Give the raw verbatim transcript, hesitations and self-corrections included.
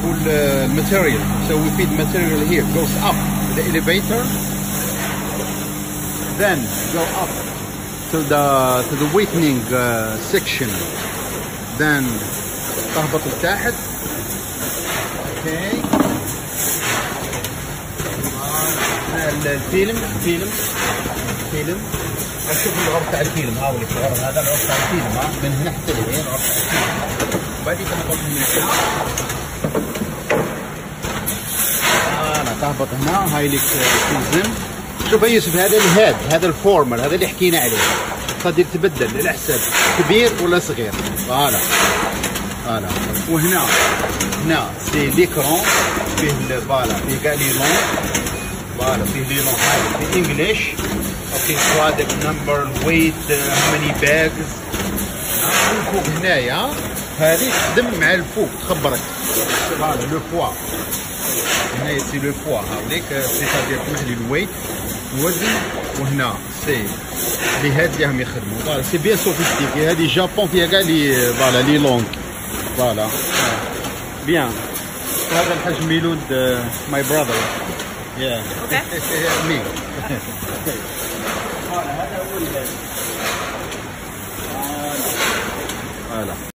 والماتيريال. So we feed material here, goes up the elevator, then go up to the to the weightening uh, section, then تهبط لتحت. اوكي. الفيلم فيلم فيلم اشوف الغرفه تاع الفيلم. ها هو الغرفه، هذا الغرفه تاع الفيلم. ها من هنا حتى لهنا الغرفه تاع الفيلم. بعدين تهبط من هنا. انا تهبط هنا. هاي لك تلزم. شوف يا يوسف، هذا الهاد، هذا الفورمال، هذا اللي حكينا عليه. تقدر تبدل على حساب كبير ولا صغير. فوالا فوالا. وهنا هنا سي ليكرون فيه فوالا فيه كاع لي لون. فوالا فيه لي لون هاي في انجليش. اوكي. برودكت نمبر، ويت، هاو ماني باجز. فوق هنايا هذه تخدم مع الفوق، تخبرك فوالا لو بوا. هنايا سي لو بوا هاوليك، سيتادير تمحلي لي الويت الوزن. وهنا سي لي هاد اللي راهم يخدموا. فوالا سي بيان سوفيستيكي. هذه جابون فيها كاع لي فوالا لي لونغ. فوالا بيان. هذا الحاج ميلود ماي براذر. يا مي. فوالا هذا هو. فوالا.